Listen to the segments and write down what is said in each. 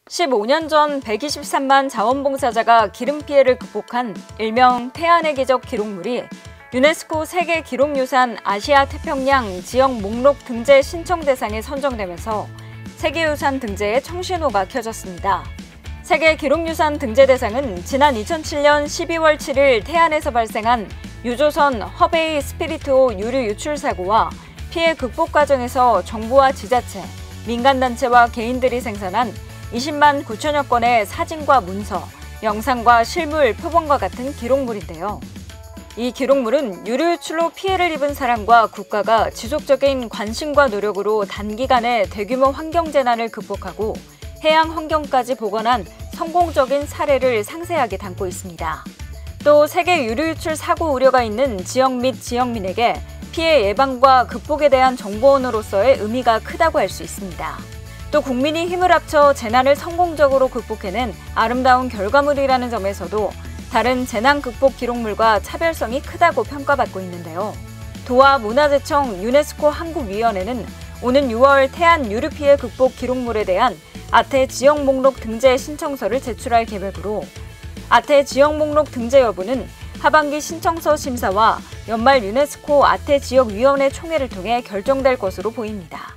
15년 전 123만 자원봉사자가 기름 피해를 극복한 일명 태안의 기적 기록물이 유네스코 세계 기록유산 아시아 태평양 지역 목록 등재 신청 대상에 선정되면서 세계유산 등재의 청신호가 켜졌습니다. 세계 기록유산 등재 대상은 지난 2007년 12월 7일 태안에서 발생한 유조선 허베이 스피리트호 유류 유출 사고와 피해 극복 과정에서 정부와 지자체, 민간단체와 개인들이 생산한 20만 9천여 건의 사진과 문서, 영상과 실물, 표본과 같은 기록물인데요. 이 기록물은 유류 유출로 피해를 입은 사람과 국가가 지속적인 관심과 노력으로 단기간에 대규모 환경재난을 극복하고 해양 환경까지 복원한 성공적인 사례를 상세하게 담고 있습니다. 또 세계 유류 유출 사고 우려가 있는 지역 및 지역민에게 피해 예방과 극복에 대한 정보원으로서의 의미가 크다고 할 수 있습니다. 또 국민이 힘을 합쳐 재난을 성공적으로 극복해낸 아름다운 결과물이라는 점에서도 다른 재난 극복 기록물과 차별성이 크다고 평가받고 있는데요. 도하 문화재청 유네스코 한국위원회는 오는 6월 태안 유류 피해 극복 기록물에 대한 아태 지역 목록 등재 신청서를 제출할 계획으로 아태 지역 목록 등재 여부는 하반기 신청서 심사와 연말 유네스코 아태 지역위원회 총회를 통해 결정될 것으로 보입니다.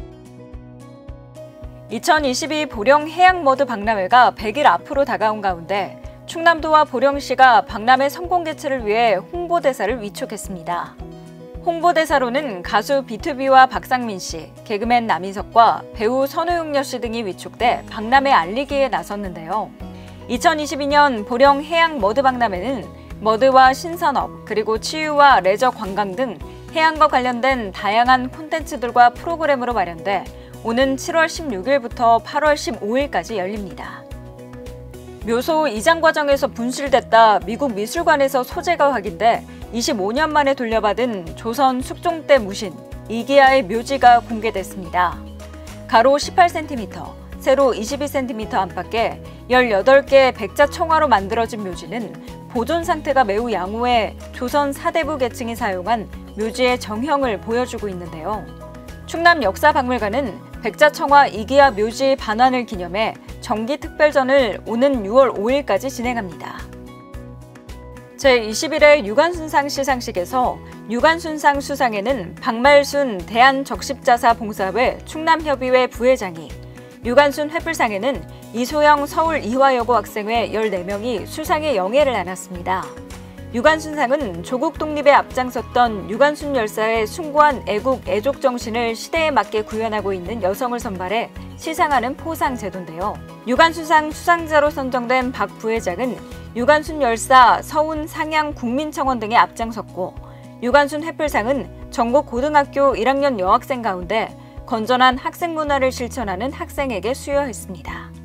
2022 보령 해양머드 박람회가 100일 앞으로 다가온 가운데 충남도와 보령시가 박람회 성공 개최를 위해 홍보대사를 위촉했습니다. 홍보대사로는 가수 B2B와 박상민 씨, 개그맨 남인석과 배우 선우용녀 씨 등이 위촉돼 박람회 알리기에 나섰는데요. 2022년 보령 해양머드 박람회는 머드와 신산업, 그리고 치유와 레저 관광 등 해양과 관련된 다양한 콘텐츠들과 프로그램으로 마련돼 오는 7월 16일부터 8월 15일까지 열립니다. 묘소 이장 과정에서 분실됐다 미국 미술관에서 소재가 확인돼 25년 만에 돌려받은 조선 숙종 때 무신 이기야의 묘지가 공개됐습니다. 가로 18cm, 세로 22cm 안팎의 18개의 백자청화로 만들어진 묘지는 보존 상태가 매우 양호해 조선 사대부 계층이 사용한 묘지의 정형을 보여주고 있는데요. 충남 역사박물관은 백자청화 이기야 묘지 반환을 기념해 정기특별전을 오는 6월 5일까지 진행합니다. 제21회 유관순상 시상식에서 유관순상 수상에는 박말순 대한적십자사봉사회 충남협의회 부회장이, 유관순 회불상에는 이소영 서울 이화여고 학생회 14명이 수상의 영예를 안았습니다. 유관순상은 조국 독립에 앞장섰던 유관순 열사의 숭고한 애국, 애족 정신을 시대에 맞게 구현하고 있는 여성을 선발해 시상하는 포상 제도인데요. 유관순상 수상자로 선정된 박 부회장은 유관순 열사 서운 상양 국민청원 등에 앞장섰고, 유관순 회불상은 전국 고등학교 1학년 여학생 가운데 건전한 학생 문화를 실천하는 학생에게 수여했습니다.